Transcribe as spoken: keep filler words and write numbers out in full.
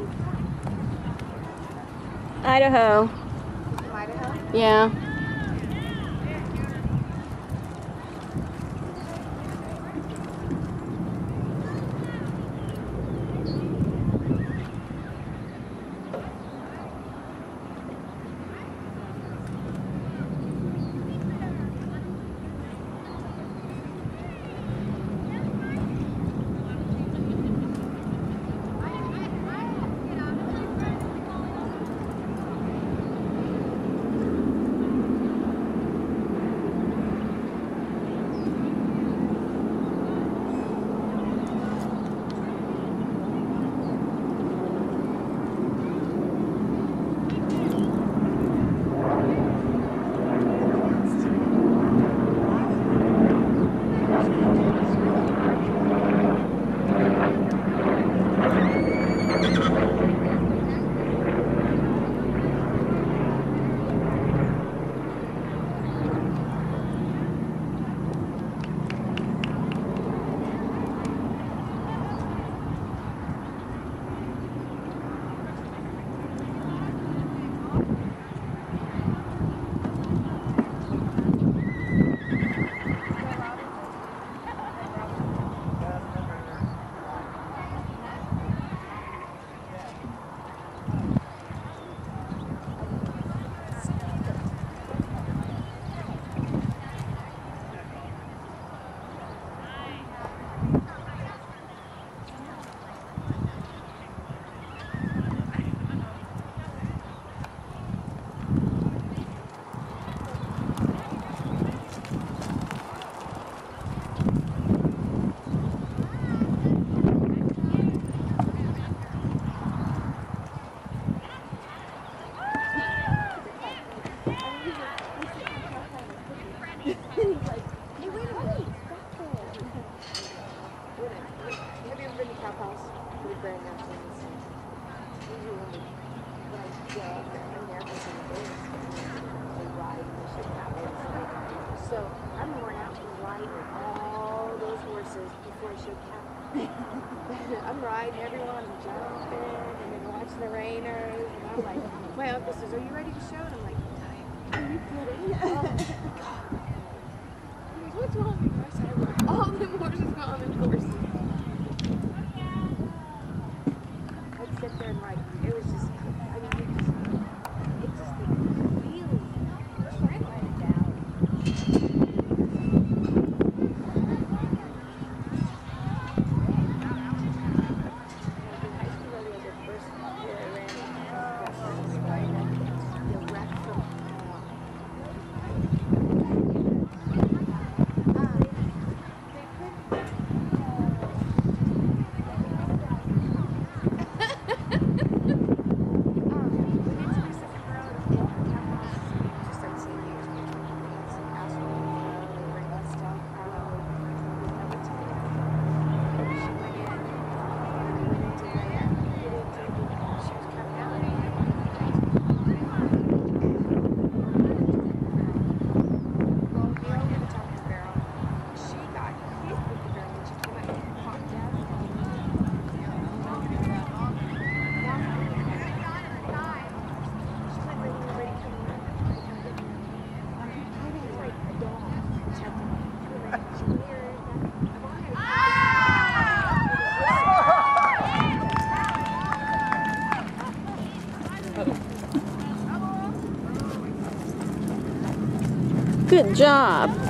Idaho. Idaho? Yeah. So I'm worn out from riding all those horses before I showed Cowboy. I'm riding everyone and jumping and then watching the rainers. And I'm like, my uncle says, "Are you ready to show?" And I'm like, "Are you kidding?" Oh my God. He goes, "What's wrong with you?" I said, "All them horses gone in horses." I'd sit there and ride. It was just, I mean, it just, it just, the feeling. Try to write it down. Good job.